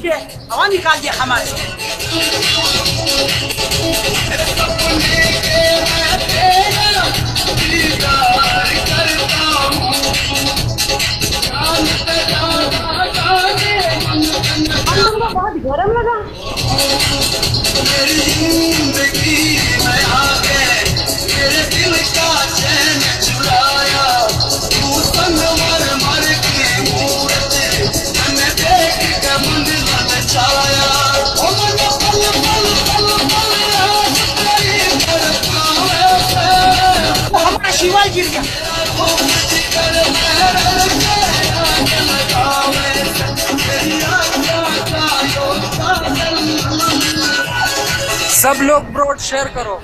पीछे हवा निकाल दिया हमारे। बहुत गरम लगा। मेरी जिंदगी में आके मेरे दिल का चैन चुराया, तू संगमर मर की मूरत मैंने देख के मन ललचाया। ओ मन पल पल पल पल याद तेरी बरसावे से हमारा शिवाल गिर गया। सब लोग ब्रॉड शेयर करो।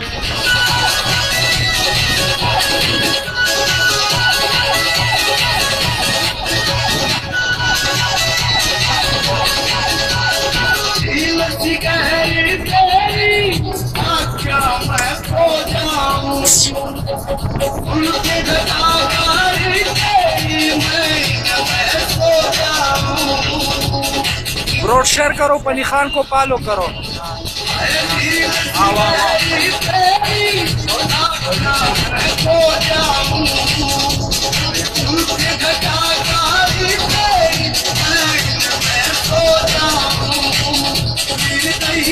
ब्रॉड शेयर करो, पली खान को फॉलो करो।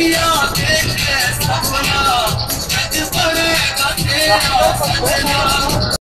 सपना